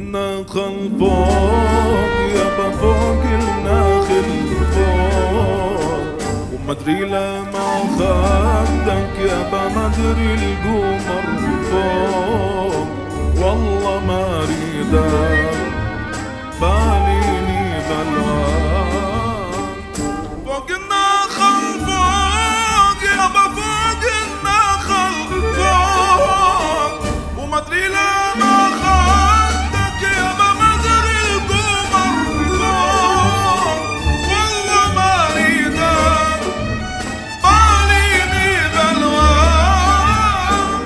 النخل فوق يابا فوق النخل فوق ومدري لما خدك يابا مدري القمر فوق والله ما اريدك باليني بلوان فوق النخل فوق يابا فوق النخل فوق ومدري لما خدك يابا مدري القمر فوق والله ما اريدك باليني بلوان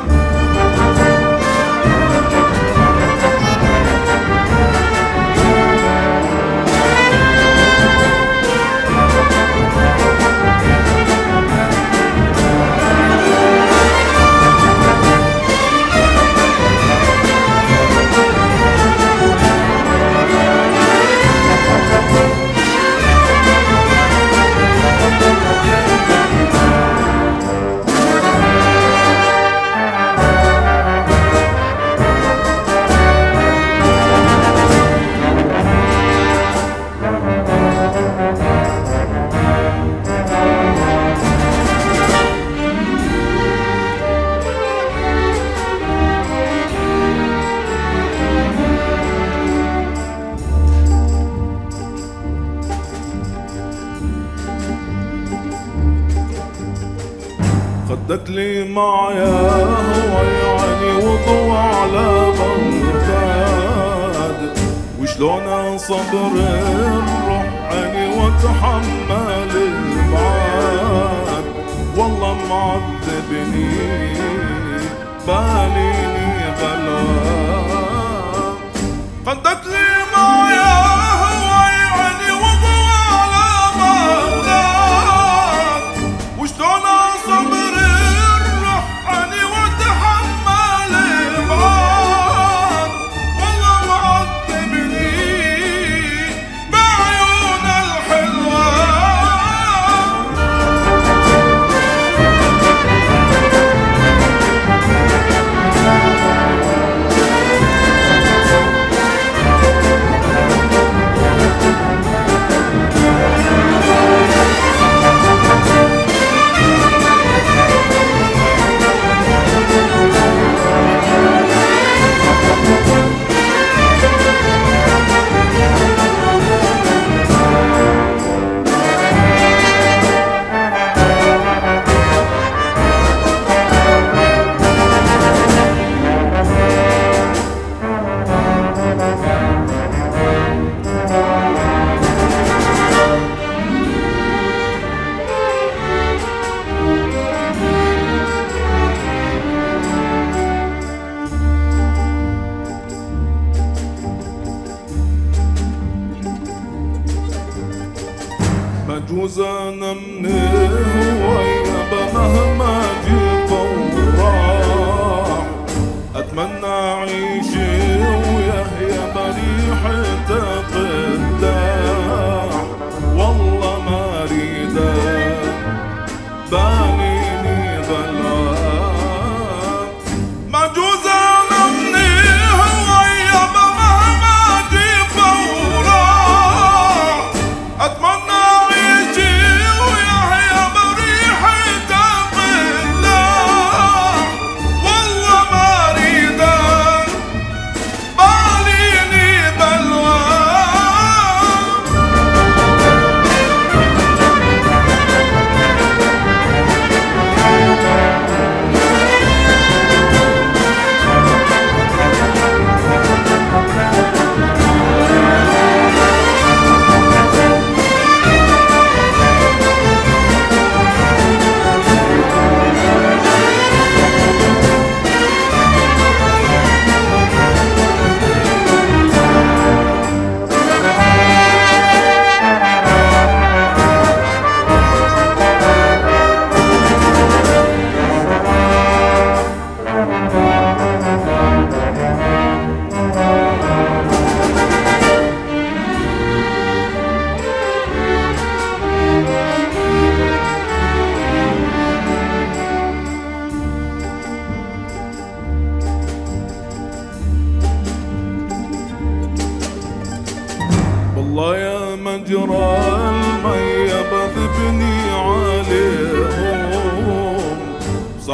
خدك لي معايا هو يعني وضوى على بغداد وشلون اصبر الروح اني واتحمل البعاد والله معذبني باليني غلوان خدك لي معايا هو يعني وضوى على بغداد وشلون اصبر مجوز انا من هو يابا مهما جيت وراح اتمنى اعيش وياه يابا ريحته قداح والله ما اريدك باليني غلان مجوز انا من هو يابا مهما جيت وراح اتمنى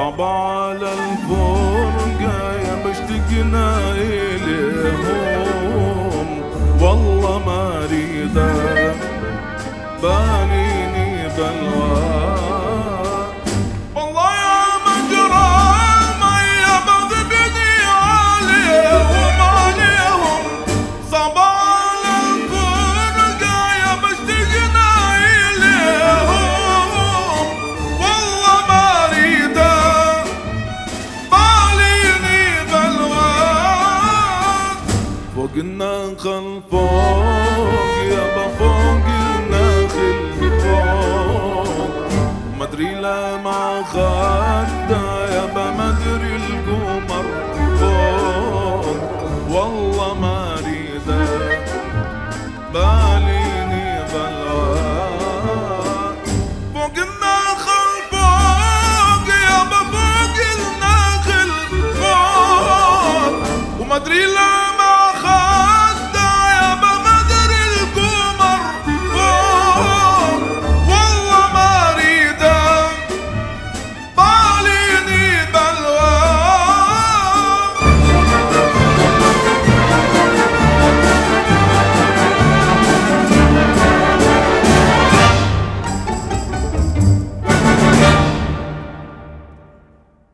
صعب على الفرقة يا مشتقنا إليهم، والله ما أريده باليني بلوى. والله يا مجرى المية بغبني عليهم عليهم، صعب على الفرقة يا مشتقنا إليهم، والله ما أريده باليني بلوى. فوق النخل فوق يابا فوق النخل فوق، ما ادري لا مع